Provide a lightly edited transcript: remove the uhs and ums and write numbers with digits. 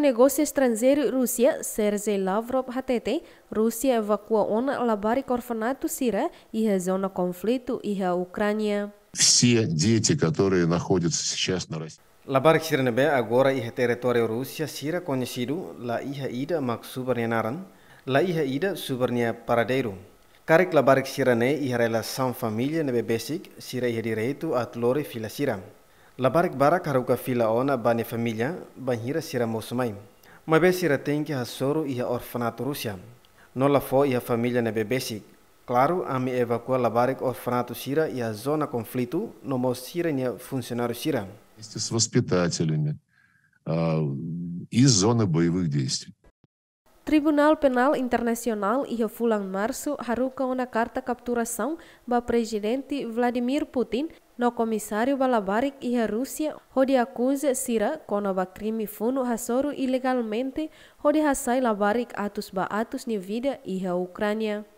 Negócio Estrangeiro Rússia, Sergei Lavrov hatete, Rússia evacua ona labarik orfanato Сира и зона конфликту и Ucrânia. Все дети, которые находятся сейчас на России. Labarik Sira nebe agora iha território Rússia Sira conhecido la iha ida mak subarnianaran, la iha ida subarnia paradeiro. Karik labarik Sira ne iha relação família nebe basic Sira iha direito at lore fila Sira. Labarik barak haruka fila ona bane família banhira Sira mosumai. Mabe Sira tem que hasoro iha orfanato Rússia. No la fo iha família nebe basic. Claro, ami evacua labarik orfanato Sira iha zona conflito no mo Sira nia funcionário Sira. С воспитателями из зоны боевых действий. Tribunal Penal Internacional ia fulang março haruka uma carta capturação ba presidente Vladimir Putin no comissário balabarik ia Rússia onde acusa Sira kono ba crime funo hasoru ilegalmente onde hasai labarik atus ba atus ni vida ia Ucrânia.